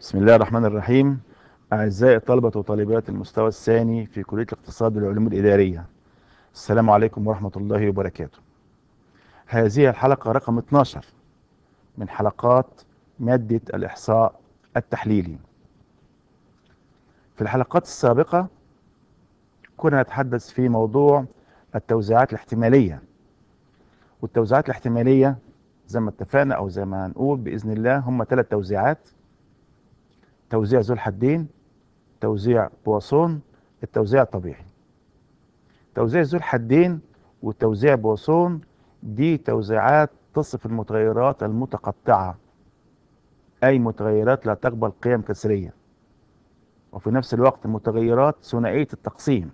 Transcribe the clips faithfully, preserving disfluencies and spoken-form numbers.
بسم الله الرحمن الرحيم. أعزائي طلبة وطالبات المستوى الثاني في كلية الاقتصاد والعلوم الإدارية، السلام عليكم ورحمة الله وبركاته. هذه الحلقة رقم اثناشر من حلقات مادة الإحصاء التحليلي. في الحلقات السابقة كنا نتحدث في موضوع التوزيعات الاحتمالية، والتوزيعات الاحتمالية زي ما اتفقنا أو زي ما هنقول بإذن الله هم ثلاث توزيعات: توزيع ذو الحدين، توزيع بواسون، التوزيع الطبيعي. توزيع ذو الحدين وتوزيع بواسون دي توزيعات تصف المتغيرات المتقطعة، أي متغيرات لا تقبل قيم كسرية، وفي نفس الوقت متغيرات ثنائية التقسيم،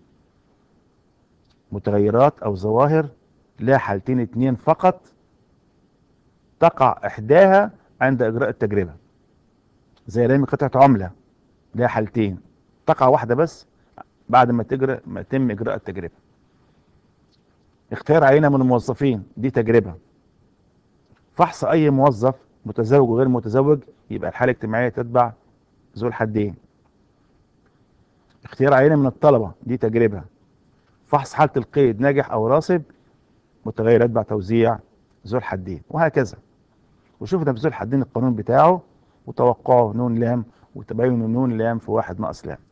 متغيرات أو ظواهر لا حالتين اتنين فقط تقع إحداها عند إجراء التجربة، زي رمي قطعة عملة لها حالتين، تقع واحدة بس بعد ما تجرى ما يتم إجراء التجربة. اختيار عينة من الموظفين دي تجربة. فحص أي موظف متزوج وغير متزوج يبقى الحالة الاجتماعية تتبع ذو الحدين. اختيار عينة من الطلبة دي تجربة. فحص حالة القيد ناجح أو راسب متغير يتبع توزيع ذو الحدين، وهكذا. وشوفنا في ذو الحدين القانون بتاعه وتوقعه نون لام وتباين نون لام في واحد ناقص لام.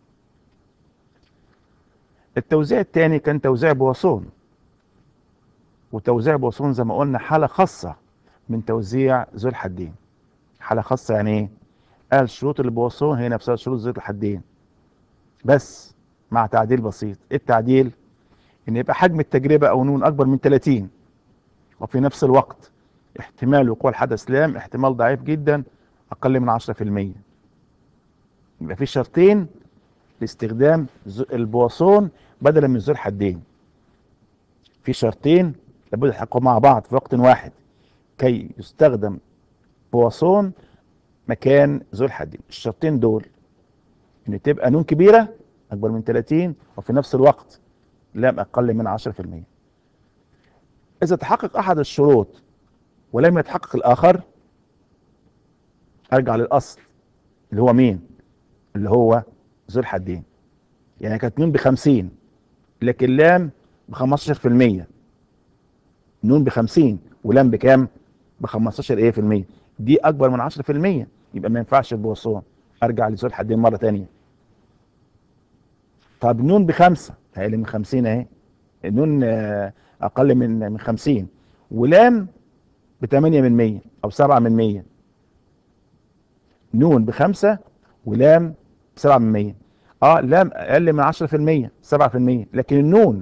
التوزيع الثاني كان توزيع بواسون، وتوزيع بواسون زي ما قلنا حالة خاصة من توزيع ذو الحدين. حالة خاصة يعني ايه؟ قال شروط البواسون هي نفسها شروط ذو الحدين، بس مع تعديل بسيط. ايه التعديل؟ ان يبقى حجم التجربة او نون اكبر من ثلاثين، وفي نفس الوقت احتمال وقوع الحدث لام احتمال ضعيف جدا اقل من عشرة في المية. يبقى في شرطين لاستخدام البواسون بدلا من ذو الحدين. في شرطين لابد يتحققوا مع بعض في وقت واحد كي يستخدم بواسون مكان ذو الحدين. الشرطين دول ان تبقى نون كبيرة اكبر من ثلاثين، وفي نفس الوقت لام اقل من عشرة في المية. اذا تحقق احد الشروط ولم يتحقق الاخر ارجع للاصل اللي هو مين؟ اللي هو ذو الحدين. يعني كانت نون بخمسين لكن لام بخمستاشر في المية. نون بخمسين ولام بكام؟ بخمستاشر ايه في المية. دي اكبر من عشرة في المية، يبقى ما ينفعش البواسون، ارجع لذو الحدين مرة تانية. طب نون بخمسة هي من خمسين اهي، نون اقل من من خمسين، ولام بتمانية من مية او سبعة من مية. نون بخمسة ولام بسبعة من مية. اه لام اقل من عشرة في المية سبعة في المية، لكن النون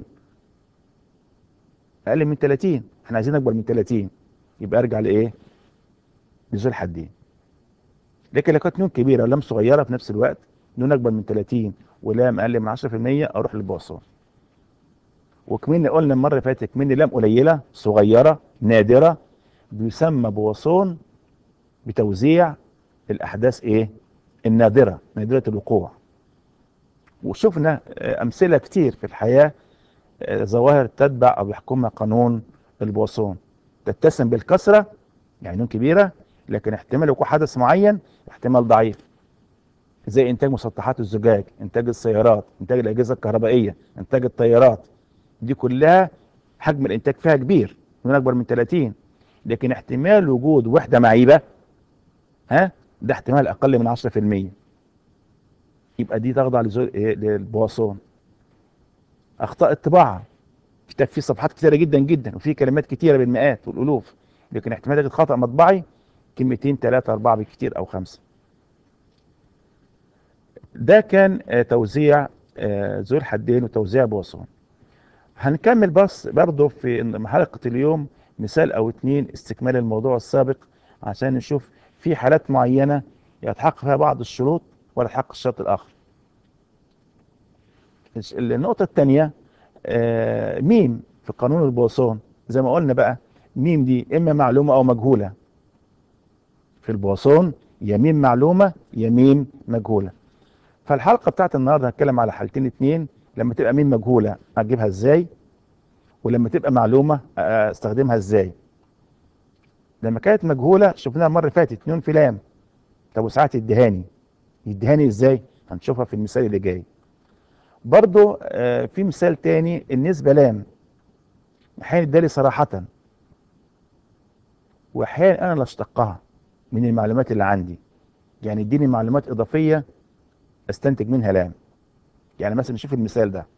اقل من ثلاثين، احنا عايزين اكبر من ثلاثين، يبقى ارجع لايه؟ لذو الحدين. لكن لو كانت نون كبيره ولام صغيره في نفس الوقت، نون اكبر من ثلاثين ولام اقل من عشرة في المية، اروح للبواسون. وكمان قلنا المره اللي فاتت كمان لام قليله صغيره نادره بيسمى بواسون بتوزيع الاحداث ايه؟ النادره، نادره الوقوع. وشفنا امثله كتير في الحياه، ظواهر تتبع او يحكمها قانون البواسون. تتسم بالكسره يعني نون كبيره لكن احتمال وقوع حدث معين احتمال ضعيف، زي انتاج مسطحات الزجاج، انتاج السيارات، انتاج الاجهزه الكهربائيه، انتاج الطيارات. دي كلها حجم الانتاج فيها كبير من اكبر من ثلاثين، لكن احتمال وجود وحده معيبه ها ده احتمال اقل من عشرة في المية، يبقى دي تخضع للبواسون. اخطاء الطباعه، كتاب فيه صفحات كتيره جدا جدا وفيه كلمات كتيره بالمئات والالوف، لكن احتمال يجد خطا مطبعي كلمتين ثلاثه اربعه بالكتير او خمسه. ده كان آه، توزيع آه، ذو الحدين وتوزيع بواسون. هنكمل بس برضه في حلقه اليوم مثال او اتنين استكمال الموضوع السابق، عشان نشوف في حالات معينه يتحقق فيها بعض الشروط ولا يتحقق الشرط الاخر. النقطه الثانيه آه، ميم في قانون البواسون. زي ما قلنا بقى ميم دي اما معلومه او مجهوله. في البواسون يا ميم معلومه يا ميم مجهوله. فالحلقه بتاعت النهارده هتكلم على حالتين اتنين، لما تبقى ميم مجهوله اجيبها ازاي، ولما تبقى معلومه استخدمها ازاي. لما كانت مجهوله شفناها المره اللي فاتت نون في لام، طب وساعات الدهاني يدهاني ازاي؟ هنشوفها في المثال اللي جاي. برضو آه في مثال تاني، النسبة لام احيانا ادالي صراحة، واحيانا انا اللي اشتقها من المعلومات اللي عندي، يعني اديني معلومات اضافية استنتج منها لام. يعني مثلا نشوف المثال ده،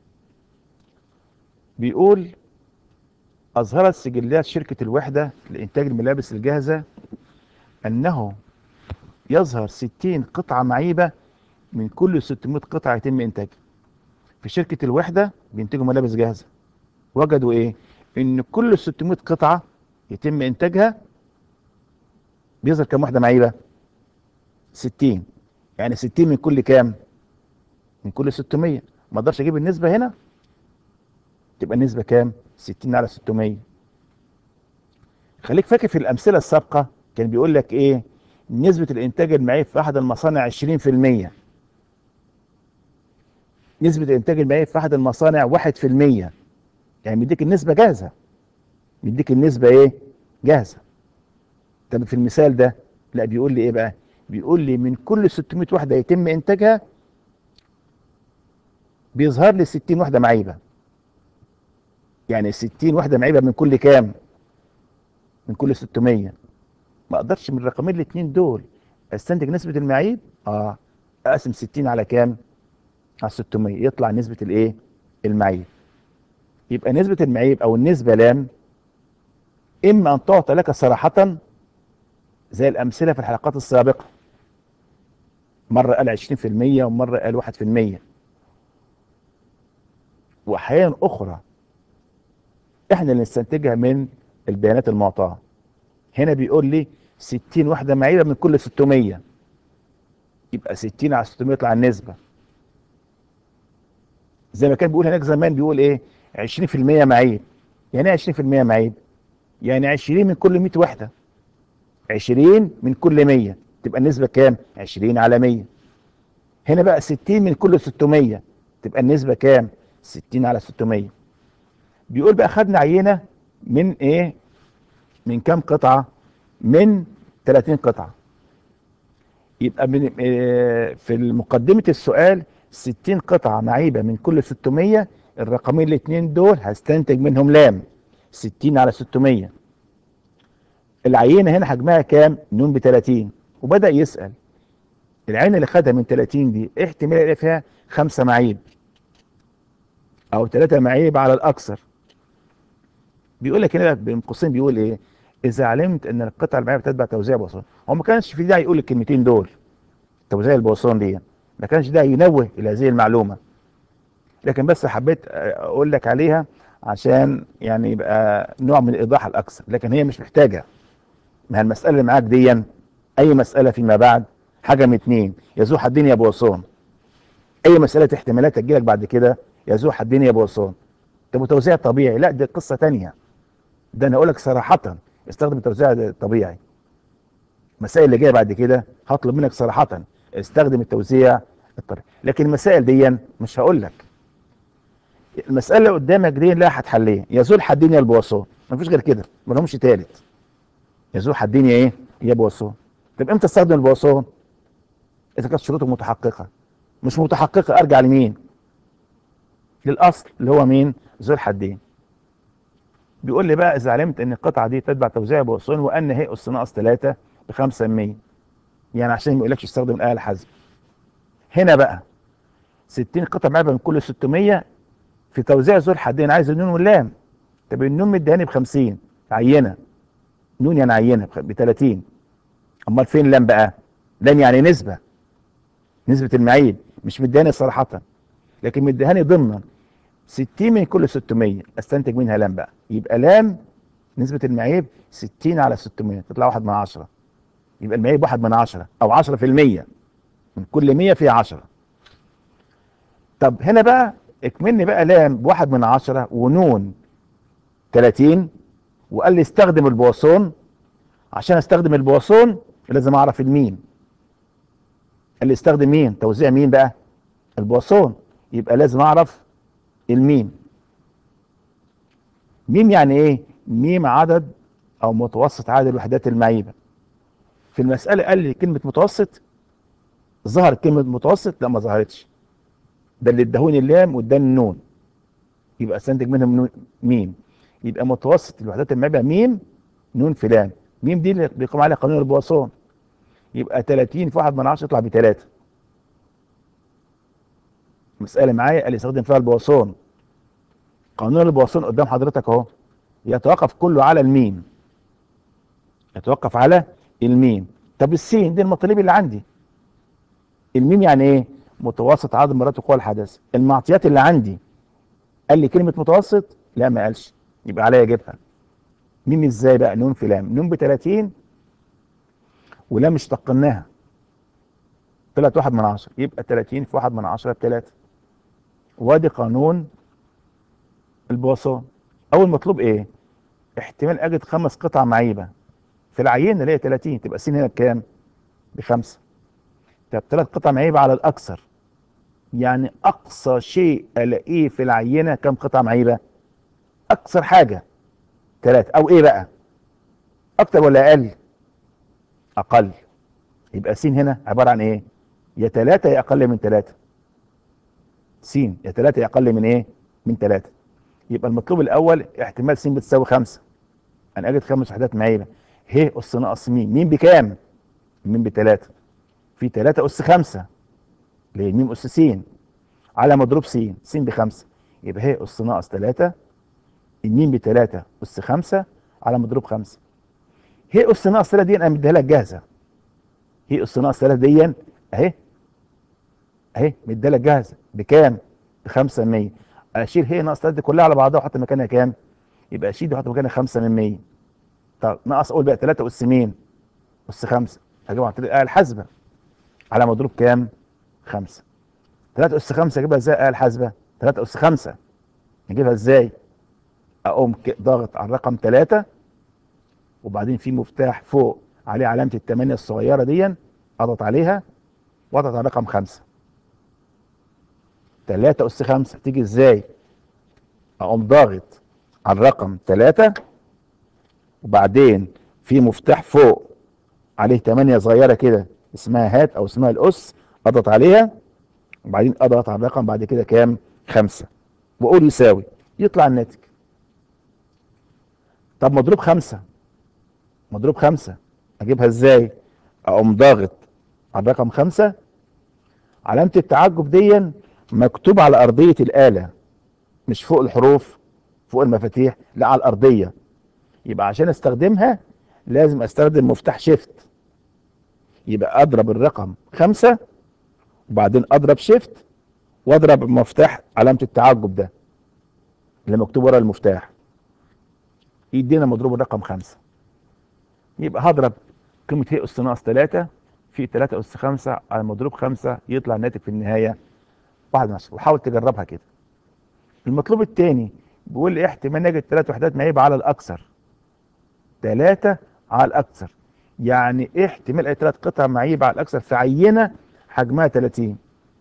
بيقول اظهرت سجلات شركة الوحدة لانتاج الملابس الجاهزة انه يظهر ستين قطعة معيبة من كل ستمائة قطعة يتم انتاجها. في شركة الوحدة بينتجوا ملابس جاهزة، وجدوا ايه؟ ان كل ستمائة قطعة يتم انتاجها بيظهر كام واحدة معيبة؟ ستين. يعني ستين من كل كام؟ من كل ستمائة. ما اقدرش اجيب النسبة هنا، تبقى النسبة كام؟ ستين على ستمائة. خليك فاكر في الامثلة السابقة كان بيقول لك ايه؟ نسبة الانتاج المعيب في احد المصانع عشرين في المية، نسبة الانتاج المعيب في احد المصانع واحد في المية. يعني بيديك النسبة جاهزة، بيديك النسبة ايه؟ جاهزة. طب في المثال ده لا، بيقول لي ايه بقى؟ بيقول لي من كل ستمائة وحدة يتم انتاجها بيظهر لي ستين وحدة معيبة. يعني ستين وحدة معيبة من كل كام؟ من كل ستمائة. ما اقدرش من الرقمين الاثنين دول استنتج نسبة المعيب. اه، اقسم ستين على كام؟ على ستمائة، يطلع نسبة الايه؟ المعيب. يبقى نسبة المعيب او النسبة لام اما ان تعطى لك صراحة زي الامثلة في الحلقات السابقة، مرة قال عشرين في المية ومرة قال واحد في المية، واحيانا اخرى احنا اللي نستنتجها من البيانات المعطاة. هنا بيقول لي ستين وحدة معيبة من كل ستمائة، يبقى ستين على ستمائة يطلع النسبة. زي ما كان بيقول هناك زمان، بيقول ايه؟ عشرين في المية معيب. يعني ايه عشرين في المية معيب؟ يعني عشرين من كل مائة وحدة، عشرين من كل مية، تبقى النسبة كام؟ عشرين على مية. هنا بقى ستين من كل ستمائة، تبقى النسبة كام؟ ستين على ستمائة. بيقول بقى خدنا عينة من ايه؟ من كام قطعة؟ من ثلاثين قطعة. يبقى من إيه في مقدمة السؤال؟ ستين قطعة معيبة من كل ستمائة، الرقمين الاثنين دول هستنتج منهم لام، ستين على ستمائة. العينة هنا حجمها كام؟ نون ب ثلاثين. وبدأ يسأل العينة اللي خدها من ثلاثين دي ايه احتمال يلاقي فيها خمسة معيب او ثلاثة معيب على الاكثر. بيقول لك هنا بين قوسين، بيقول ايه؟ اذا علمت ان القطعة المعيبة تتبع توزيع بواسون. هو ما كانش في داعي يقول الكلمتين دول، توزيع البواسون دي ما كانش داعي ينوه الى هذه المعلومة، لكن بس حبيت اقول لك عليها عشان يعني يبقى نوع من الايضاح الاكثر، لكن هي مش محتاجة. ما المسألة اللي معاك دي اي مسألة فيما بعد حاجة من اتنين، يزو حدين يا بواسون. اي مسألة احتمالات تجيلك بعد كده يزو حدين يا بواسون. طب وتوزيع طبيعي؟ لا، دي قصة تانية. ده انا اقول لك صراحة استخدم التوزيع طبيعي. المسائل اللي جايه بعد كده هطلب منك صراحة استخدم التوزيع الطبيعي، لكن المسائل دي مش هقول لك. المسألة اللي قدامك دي لا هتحليها، يزول حدين يا البواسون، مفيش غير كده، ما لهمش تالت. يزول حدين يا ايه؟ يا بواسون. طب امتى استخدم البواسون؟ اذا كانت شروطه متحققة. مش متحققة ارجع لمين؟ للاصل اللي هو مين؟ ذو الحدين. بيقول لي بقى اذا علمت ان القطعه دي تتبع توزيع بواسون وان هي اس ناقص ثلاثة ب خمسة من مية، يعني عشان ما يقولكش استخدم الاله الحاسبه. هنا بقى ستين قطعه معيبه من كل ستمائة في توزيع ذو الحدين، عايز النون واللام. طب النون مديهاني ب خمسين، عينه نون يعني عينه ب ثلاثين، امال فين اللام بقى؟ لام يعني نسبه، نسبه المعيب، مش مديهاني صراحه، لكن مديهاني ضمنا ستين من كل ستمائة، استنتج منها لام بقى. يبقى لام نسبة المعيب ستين على ستمائة، تطلع واحد من عشرة. يبقى المعيب واحد من عشرة او عشرة في المية، من كل مية فيها عشرة. طب هنا بقى اكملني بقى لام بواحد من عشرة ونون ثلاثين، وقال لي استخدم البواسون. عشان استخدم البواسون لازم اعرف الميم. قال لي استخدم مين؟ توزيع مين بقى؟ البواسون. يبقى لازم اعرف الميم. ميم يعني ايه؟ ميم عدد او متوسط عدد الوحدات المعيبة. في المسألة قال لي كلمة متوسط ظهر كلمه متوسط؟ لا ما ظهرتش. ده اللي اداهوني اللام واداني النون، يبقى استنتج منهم نون ميم. يبقى متوسط الوحدات المائيه ميم نون في لام. ميم دي اللي بيقوم عليها قانون البواسون. يبقى تلاتين في واحد من عشرة يطلع ب تلاتة. مساله معايا قال يستخدم فيها البواسون. قانون البواسون قدام حضرتك اهو، يتوقف كله على الميم، يتوقف على الميم. طب السين دي المطالب اللي عندي. الميم يعني ايه؟ متوسط عدد مرات وقوع الحدث. المعطيات اللي عندي قال لي كلمه متوسط؟ لا ما قالش، يبقى عليا اجيبها. ميم ازاي بقى؟ نون في لام. نون ب تلاتين ولام اشتقناها، طلعت واحد من عشرة، يبقى تلاتين في واحد من عشرة ب تلاتة. وادي قانون البواسون. اول مطلوب ايه؟ احتمال اجد خمس قطع معيبه في العينه اللي هي تلاتين، تبقى س هنا بكام؟ بخمسه. طب ثلاث قطع معيبه على الاكثر، يعني اقصى شيء الاقيه في العينه كم قطعه معيبه؟ اكثر حاجه ثلاثه. او ايه بقى؟ اكتر ولا اقل؟ اقل. يبقى س هنا عباره عن ايه؟ يا ثلاثه يا اقل من ثلاثه. س يا ثلاثه يا اقل من ايه؟ من ثلاثه. يبقى المطلوب الاول احتمال س بتساوي خمسه، انا اجد خمس وحدات معيبه. ه اس ناقص م، م بكام؟ م بثلاثه، في ثلاثه اس خمسه اللي هي م اس س على مضروب س، س بخمسه، يبقى ه اس ناقص ثلاثه م بثلاثه اس خمسه على مضروب خمسه. ه اس ناقص ثلاثه دي انا مديها لك جاهزه. ه اس ناقص ثلاثه دي اهي، اهي مديها لك جاهزه بكام؟ ب خمسه من ميه. اشيل ه ناقص ثلاثه دي كلها على بعضها واحط مكانها كام؟ يبقى اشيل دي واحط مكانها خمسه من ميه. طب ناقص اقول بقى ثلاثه اس مين؟ اس خمسه. هجيبها عن طريق الآلة الحاسبة على مضروب كام؟ خمسه. ثلاثه اس خمسه اجيبها ازاي الآلة الحاسبة؟ ثلاثه اس خمسه نجيبها ازاي؟ اقوم ضاغط على الرقم ثلاثه وبعدين في مفتاح فوق عليه علامه الثمانيه الصغيره دي، اضغط عليها واضغط على رقم خمسه. ثلاثه اس خمسه تيجي ازاي؟ اقوم ضاغط على الرقم ثلاثه وبعدين في مفتاح فوق عليه ثمانيه صغيره كده اسمها هات او اسمها الاس، اضغط عليها وبعدين اضغط على الرقم بعد كده كام؟ خمسه، واقول يساوي، يطلع الناتج. طب مضروب خمسه، مضروب خمسه اجيبها ازاي؟ اقوم ضاغط على الرقم خمسه، علامه التعجب دي مكتوب على ارضيه الاله، مش فوق الحروف فوق المفاتيح، لا على الارضيه. يبقى عشان استخدمها لازم استخدم مفتاح شيفت. يبقى اضرب الرقم خمسه وبعدين اضرب شيفت واضرب مفتاح علامه التعجب ده اللي مكتوب ورا المفتاح، يدينا مضروب الرقم خمسه. يبقى هضرب قيمه ه اس ناقص ثلاثه في ثلاثه اس خمسه على مضروب خمسه، يطلع الناتج في النهايه واحد من عشره. وحاول تجربها كده. المطلوب الثاني بيقول لي احتمال نجد ثلاث وحدات معيبه على الاكثر. ثلاثه على الاكثر، يعني ايه احتمال اي ثلاث قطع معيبه على الاكثر في عينه حجمها ثلاثين؟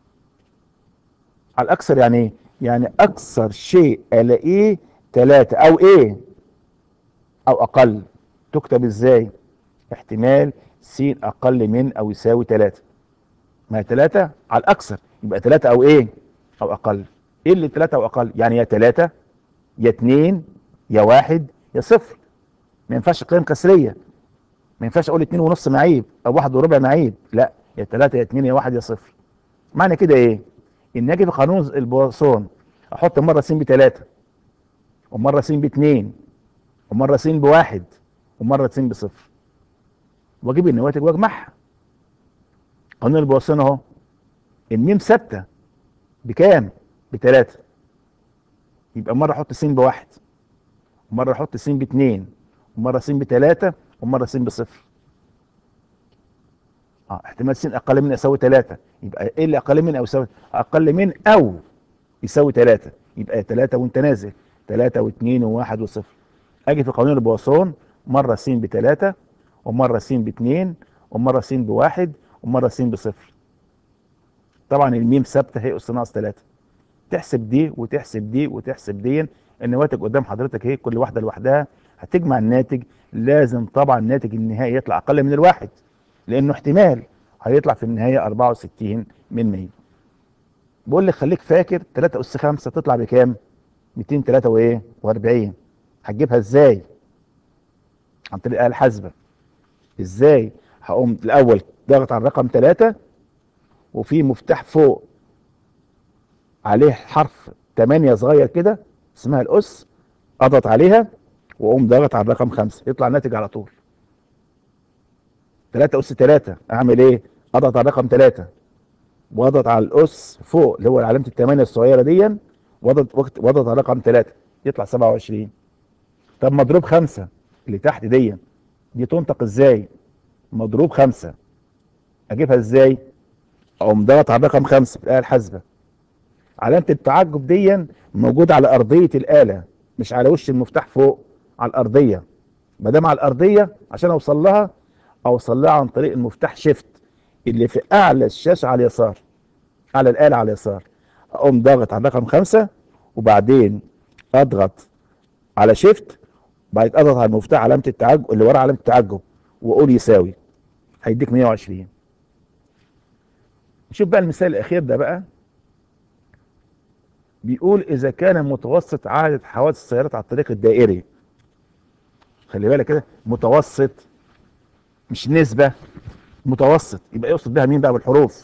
على الاكثر يعني ايه؟ يعني اكثر شيء الاقيه ثلاثه او ايه؟ او اقل. تكتب ازاي؟ احتمال س اقل من او يساوي ثلاثه. ما هي ثلاثه على الاكثر، يبقى ثلاثه او ايه؟ او اقل. ايه اللي ثلاثه او اقل؟ يعني يا ثلاثه يا اثنين يا واحد يا صفر. ما ينفعش قيم كسريه، ما ينفعش اقول اتنين ونص معيب او واحد وربع معيب، لا، يا ثلاثه يا اثنين يا واحد يا صفر. معنى كده ايه؟ ان اجي في قانون البواسون احط مره س بثلاثه ومره س باثنين ومره س بواحد ومره س بصفر واجيب النواتج واجمعها. قانون البواسون اهو، الميم ثابته بكام؟ بثلاثه، يبقى مره احط س بواحد ومره احط س باثنين ومره س بثلاثه ومره س بصفر. اه احتمال س اقل من يساوي ثلاثه، يبقى ايه اللي اقل من او يساوي؟ اقل من او يساوي ثلاثه، يبقى ثلاثه وانت نازل، ثلاثه واثنين وواحد وصفر. اجي في قانون البواسون مره س بثلاثه ومره س باثنين ومره س بواحد ومره س بصفر. طبعا الميم ثابته هي اس ناقص ثلاثه. تحسب دي وتحسب دي وتحسب دي، النواتج قدام حضرتك اهي كل واحده لوحدها. هتجمع الناتج، لازم طبعا الناتج النهائي يطلع اقل من الواحد لانه احتمال، هيطلع في النهايه أربعة وستين من مية. بقول لك خليك فاكر تلاتة اس خمسة تطلع بكام؟ ميتين وتلاتة واربعين. هتجيبها ازاي؟ عن طريق الآلة الحاسبة. ازاي؟ هقوم الاول ضاغط على الرقم تلاتة، وفي مفتاح فوق عليه حرف تمانية صغير كده اسمها الاس، اضغط عليها واقوم ضاغط على الرقم خمسة، يطلع الناتج على طول. تلاتة اس تلاتة اعمل ايه؟ اضغط على الرقم تلاتة واضغط على الاس فوق اللي هو علامه الثمانيه الصغيره دي، واضغط واضغط على رقم تلاتة، يطلع سبعة وعشرين. طب مضروب خمسة اللي تحت دي دي تنطق ازاي؟ مضروب خمسة اجيبها ازاي؟ اقوم ضغط على رقم خمسة في الآلة الحاسبة. علامه التعجب دي موجوده على ارضيه الآلة، مش على وش المفتاح فوق، على الارضيه. ما دام على الارضيه عشان اوصل لها اوصل لها عن طريق المفتاح شيفت اللي في اعلى الشاشه على اليسار، على الآلة على اليسار. اقوم ضاغط على رقم خمسة وبعدين اضغط على شيفت، بعد اضغط على المفتاح علامه التعجب اللي ورا علامه التعجب واقول يساوي، هيديك مية وعشرين. نشوف بقى المثال الاخير ده بقى. بيقول اذا كان متوسط عدد حوادث السيارات على الطريق الدائري، خلي بالك كده، متوسط مش نسبه، متوسط، يبقى يقصد بها مين بقى بالحروف؟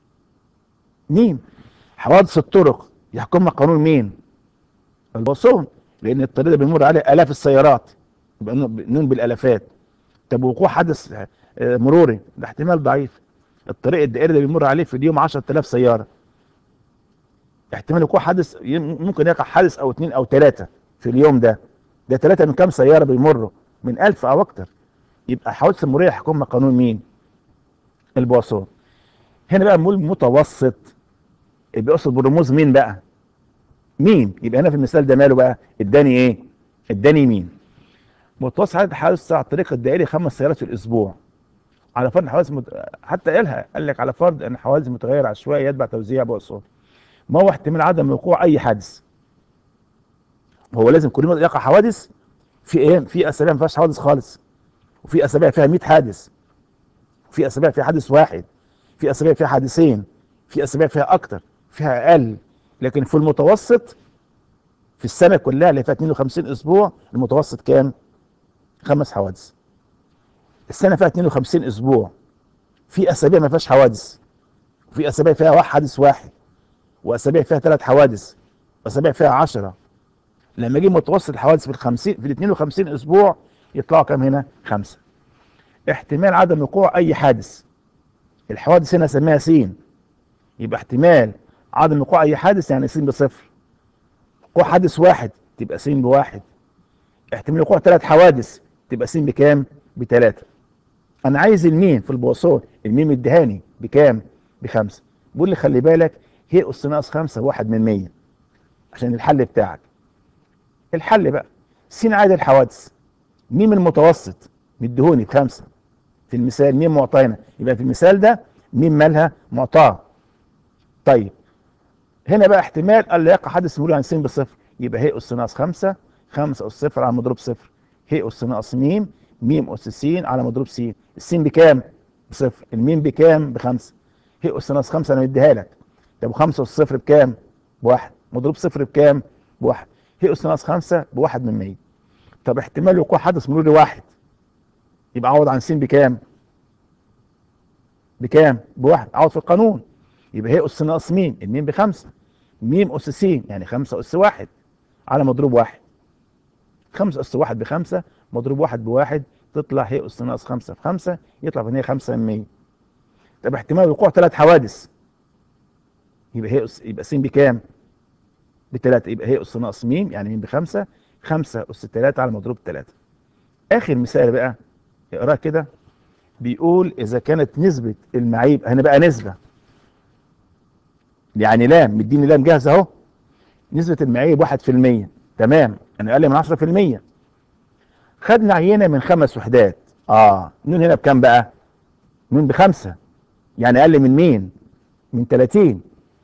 مين؟ حوادث الطرق يحكمها قانون مين؟ البواسون، لان الطريق ده بيمر عليه الاف السيارات، يبقى نون بالالافات. طب وقوع حادث مروري ده احتمال ضعيف. الطريق الدائري ده بيمر عليه في اليوم عشرة آلاف سياره، احتمال وقوع حادث ممكن يقع حادث او اثنين او ثلاثه في اليوم ده. ده ثلاثه من كام سياره بيمروا؟ من ألف او اكتر. يبقى حوادث المروريه يحكمها قانون مين؟ البواسون. هنا بقى بنقول متوسط، بيقصد بالرموز مين بقى؟ مين؟ يبقى هنا في المثال ده ماله بقى؟ اداني ايه؟ اداني مين؟ متوسط عدد حوادث على الطريق الدائري خمس سيارات في الاسبوع. على فرض حوادث مت... حتى قالها، قال لك على فرض ان حوادث متغير عشوائي يتبع توزيع بواسون. ما هو احتمال عدم وقوع اي حادث؟ هو لازم كل يوم يقع حوادث؟ في ايه؟ في اسابيع ما فيهاش حوادث خالص، وفي اسابيع فيها مية حادث، وفي اسابيع فيها حادث واحد، في اسابيع فيها حادثين، في اسابيع فيها اكتر، فيها اقل. لكن في المتوسط في السنه كلها اللي فيها اتنين وخمسين اسبوع، المتوسط كام؟ خمس حوادث. السنه فيها اتنين وخمسين اسبوع، في اسابيع ما فيهاش حوادث، وفي اسابيع فيها واحد حادث واحد، واسابيع فيها ثلاث حوادث، واسابيع فيها عشرة. لما اجيب متوسط الحوادث في الخمسين في ال اتنين وخمسين اسبوع يطلعوا كام هنا؟ خمسه. احتمال عدم وقوع اي حادث، الحوادث هنا سميها س، يبقى احتمال عدم وقوع اي حادث يعني س بصفر. وقوع حادث واحد تبقى س بواحد. احتمال وقوع ثلاث حوادث تبقى س بكام؟ بثلاثه. انا عايز المين في البواسون، المين ادهاني بكام؟ بخمسه. بيقول لي خلي بالك هي اس ناقص خمسه واحد من مية عشان الحل بتاعك. الحل بقى س عدد الحوادث، ميم المتوسط مديهوني بخمسه في المثال، ميم معطاه هنا، يبقى في المثال ده ميم مالها؟ معطاه. طيب هنا بقى احتمال الا يقع حادث مروري عن س بصفر، يبقى هي اس ناقص خمسه، خمسه اس صفر على مضروب صفر، هي اس ناقص ميم، ميم اس س على مضروب س. السين بكام؟ بصفر. الميم بكام؟ بخمسه. هي اس ناقص خمسه انا مديها لك. طب خمسه اس صفر بكام؟ بواحد. مضروب صفر بكام؟ بواحد. هي اس ناقص خمسه بواحد من مية. طب احتمال وقوع حدث مروري واحد، يبقى عوض عن س بكام؟ بكام؟ بواحد. عوض في القانون، يبقى هي اس ناقص ميم، الميم بخمسه، ميم اس س يعني خمسه اس واحد على مضروب واحد. خمسه اس واحد بخمسه مضروب واحد بواحد، تطلع هي اس ناقص خمسه في خمسه، يطلع في النهايه خمسه من مية. طب احتمال وقوع ثلاث حوادث، يبقى هي أس... يبقى س بكام؟ بثلاثه، يبقى هي اس ناقص ميم يعني ميم بخمسه، خمسه اس ثلاثه على مضروب ثلاثه. اخر مثال بقى اقراه كده. بيقول اذا كانت نسبه المعيب، هنا بقى نسبه يعني لام، مديني لام جاهزه اهو، نسبه المعيب واحد في المية، تمام، انا اقل من عشرة في المية. خدنا عينه من خمس وحدات، اه نون هنا بكام بقى؟ نون بخمسه، يعني اقل من مين؟ من تلاتين.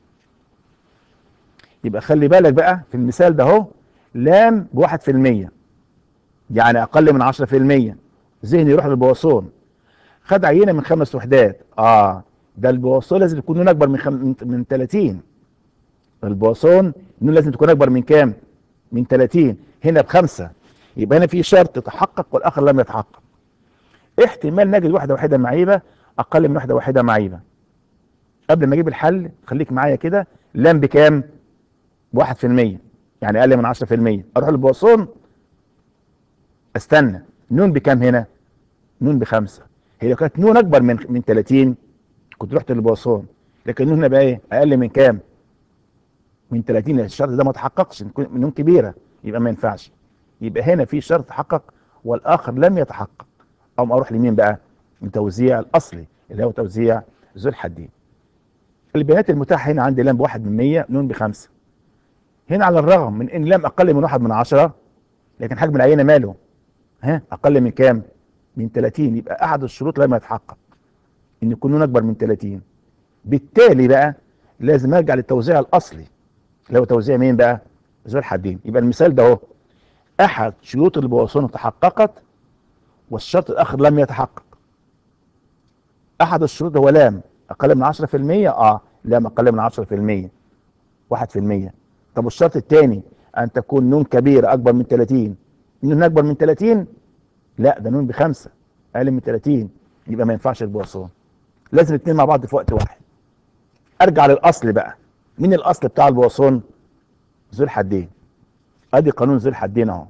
يبقى خلي بالك بقى في المثال ده اهو، لام بواحد في المية يعني اقل من عشرة في المية. ذهني يروح للبواسون. خد عينه من خمس وحدات. اه ده البواسون لازم يكون نون اكبر من خم... من من ثلاثين. البواسون نون لازم تكون اكبر من كام؟ من ثلاثين. هنا بخمسه، يبقى هنا في شرط تحقق والاخر لم يتحقق. احتمال نجد وحده واحده معيبه اقل من وحده واحده معيبه. قبل ما اجيب الحل خليك معايا كده. لام بكام؟ واحد في المية، يعني اقل من عشرة في المية. اروح للبواسون، استنى، نون بكام هنا؟ نون بخمسه. هي لو كانت نون اكبر من من ثلاثين كنت رحت للبواسون، لكن نون هنا بقى ايه؟ اقل من كام؟ من ثلاثين. الشرط ده ما تحققش، نون كبيره يبقى ما ينفعش. يبقى هنا في شرط تحقق والاخر لم يتحقق. او اروح لمين بقى؟ التوزيع الاصلي اللي هو توزيع ذو الحدين. البيانات المتاحه هنا عندي لام بواحد من مية، نون بخمسه. هنا على الرغم من ان لام اقل من واحد من عشرة، لكن حجم العينه ماله؟ ها اقل من كام؟ من ثلاثين. يبقى احد الشروط لم يتحقق، ان يكون نون اكبر من ثلاثين. بالتالي بقى لازم ارجع للتوزيع الاصلي اللي هو توزيع مين بقى؟ ذو الحدين. يبقى المثال ده اهو، احد شروط البواسون تحققت والشرط الاخر لم يتحقق. احد الشروط هو لام اقل من عشرة في المية. اه لام اقل من عشرة في المية، واحد في المية. طب والشرط الثاني ان تكون نون كبيره اكبر من ثلاثين. نون اكبر من ثلاثين؟ لا، ده نون بخمسه اقل من ثلاثين. يبقى ما ينفعش البواسون، لازم الاثنين مع بعض في وقت واحد. ارجع للاصل بقى. مين الاصل بتاع البواسون؟ ذو الحدين. ادي قانون ذو الحدين اهو.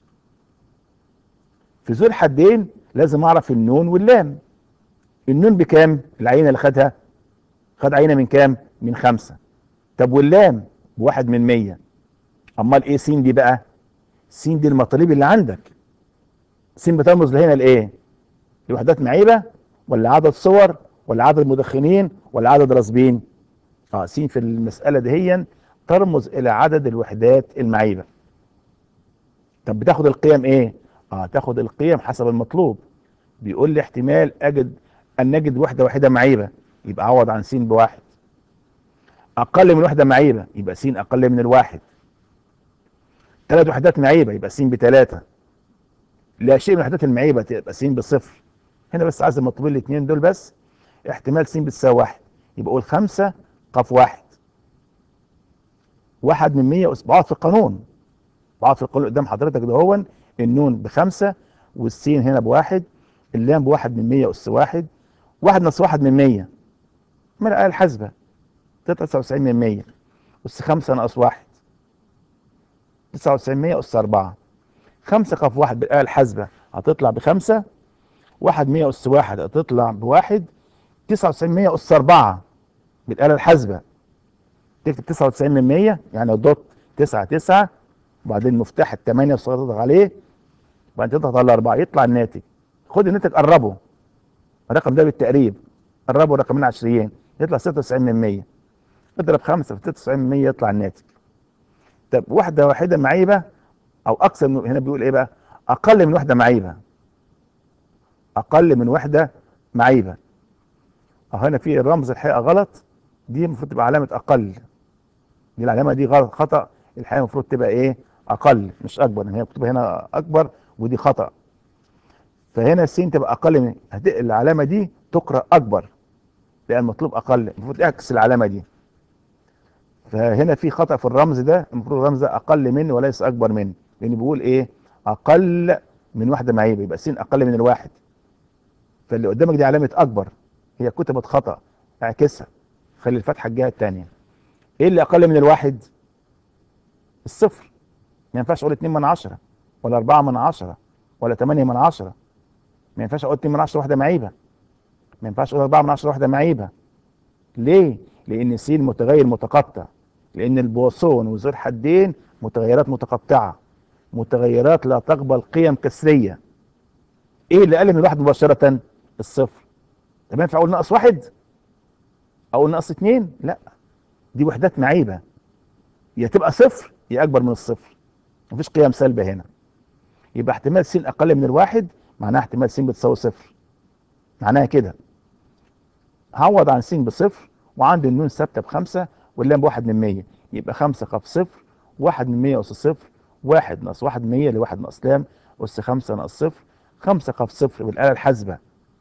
في ذو الحدين لازم اعرف النون واللام. النون بكام؟ العينه اللي خدها خد عينه من كام؟ من خمسه. طب واللام؟ بواحد من مية. امال ايه س دي بقى؟ س دي المطالب اللي عندك. س بترمز لهنا لايه؟ لوحدات معيبه ولا عدد صور ولا عدد مدخنين ولا عدد راسبين؟ اه س في المساله دهيا ترمز الى عدد الوحدات المعيبه. طب بتاخد القيم ايه؟ اه تاخد القيم حسب المطلوب. بيقول لي احتمال اجد ان نجد وحده واحده معيبه، يبقى عوض عن س بواحد. اقل من وحده معيبه يبقى س اقل من الواحد. ثلاث وحدات معيبه يبقى س بثلاثه. لا شيء من الوحدات المعيبه تبقى س بصفر. هنا بس عايز المطلوبين الاثنين دول بس. احتمال س بتساوي واحد، يبقى قول خمسه قف واحد. واحد من مية. بقعد في القانون، بقعد في القانون قدام حضرتك ده هو. النون بخمسه والسين هنا بواحد، اللام بواحد من مية اس واحد. واحد ناقص واحد من مية من الآلة الحاسبة تسعة وتسعين من مية اس خمسه ناقص واحد، تسعة وتسعين من مية اس اربعه. خمسه قف واحد بالآلة الحاسبة هتطلع بخمسه. واحد من مية اس واحد هتطلع بواحد. تسعة وتسعين من مية اس اربعه بالآلة الحاسبة تكتب تسعة وتسعين من مية، يعني دوت تسعة تسعة، وبعدين مفتاح الثمانية تضغط عليه، وبعدين تضغط على الاربعه يطلع الناتج. خد الناتج قربه، الرقم ده بالتقريب قربه رقمين عشريين يطلع ستة وتسعين من مية. اضرب خمسه في ستة وتسعين من مية يطلع الناتج. طب وحده واحده معيبه او اكثر من، هنا بيقول ايه بقى؟ اقل من وحده معيبه. اقل من وحده معيبه. اهو هنا في الرمز الحقيقه غلط، دي المفروض تبقى علامه اقل. دي العلامه دي غلط خطا، الحقيقه المفروض تبقى ايه؟ اقل مش اكبر. هي مكتوبه هنا اكبر ودي خطا. فهنا س تبقى اقل من، العلامه دي تقرا اكبر لان المطلوب اقل، المفروض تعكس العلامه دي. فهنا في خطا في الرمز ده، المفروض الرمز ده اقل من وليس اكبر من، لان بيقول ايه؟ اقل من واحده معيبه، يبقى س اقل من الواحد. فاللي قدامك دي علامه اكبر، هي كتبت خطا، اعكسها، خلي الفتحه الجهه الثانيه. ايه اللي اقل من الواحد؟ الصفر. ما ينفعش اقول اتنين من عشرة ولا اربعة من عشرة ولا تمانية من عشرة. ما ينفعش اقول اتنين من عشرة واحده معيبه. ما ينفعش اقول اربعة من عشرة واحده معيبه. ليه؟ لان س متغير متقطع، لان البواسون وذو الحدين متغيرات متقطعه، متغيرات لا تقبل قيم كسريه. ايه اللي اقل من الواحد مباشره؟ الصفر. طب ينفع اقول ناقص واحد او ناقص اتنين؟ لا، دي وحدات معيبه، يا تبقى صفر يا اكبر من الصفر، مفيش قيم سالبه هنا. يبقى احتمال س اقل من الواحد معناها احتمال س بتساوي صفر، معناها كده. هعوض عن س بصفر، وعندي النون ثابته بخمسه واللام بواحد من مية، يبقى خمسه قف صفر، واحد من مية اس صفر، واحد ناقص واحد من مية لواحد ناقص لام اس خمسه ناقص صفر. خمسه قف صفر بالاله الحاسبه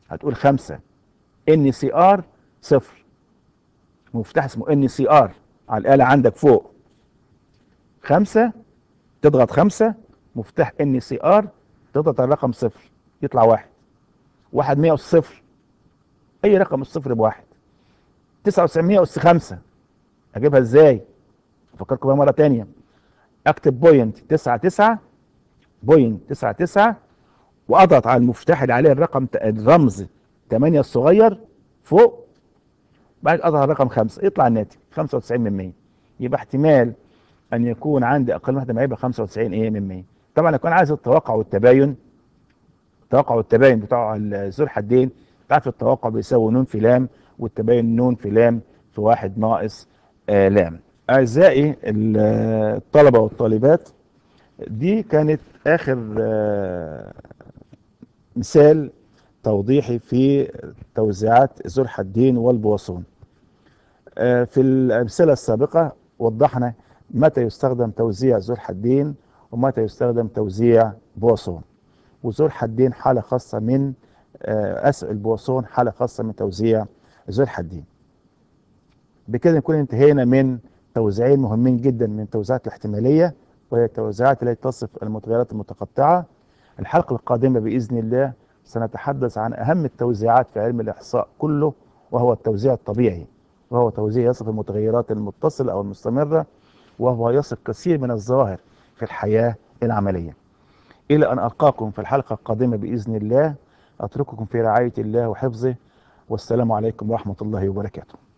هتقول خمسة ان سي ار صفر، مفتاح اسمه ان سي ار على الآلة عندك فوق، خمسة تضغط خمسة، مفتاح ان سي ار تضغط على الرقم صفر يطلع واحد، واحد مية أس صفر، أي رقم الصفر بواحد، تسعة وتسعين أس خمسة، أجيبها إزاي؟ أفكركم بقى مرة تانية، أكتب بوينت تسعة تسعة، بوينت تسعة تسعة، وأضغط على المفتاح اللي عليه الرقم الرمز تمانية الصغير فوق، بعد أضغط على الرقم خمسة يطلع الناتج خمسة وتسعين من مية. يبقى احتمال أن يكون عندي أقل من واحدة ما يبقى خمسة وتسعين إيه من مية. طبعا أكون عايز التوقع والتباين، التوقع والتباين بتاع ذو الحدين، تعرف التوقع بيساوي نون في لام، والتباين نون في لام في واحد ناقص آه لام. أعزائي الطلبة والطالبات، دي كانت آخر آه مثال توضيحي في توزيعات ذو الحدين والبواسون. آه في الأمثلة السابقة وضحنا متى يستخدم توزيع ذو الحدين ومتى يستخدم توزيع بواسون، وذو الحدين حالة خاصة من أسئلة البواسون حالة خاصة من توزيع ذو الحدين. بكده نكون انتهينا من توزيعين مهمين جدا من التوزيعات الاحتمالية، وهي التوزيعات التي تصف المتغيرات المتقطعة. الحلقة القادمة بإذن الله سنتحدث عن أهم التوزيعات في علم الإحصاء كله، وهو التوزيع الطبيعي، وهو توزيع يصف المتغيرات المتصلة أو المستمرة، وهو يصف كثير من الظواهر في الحياة العملية. إلى أن ألقاكم في الحلقة القادمة بإذن الله، أترككم في رعاية الله وحفظه، والسلام عليكم ورحمة الله وبركاته.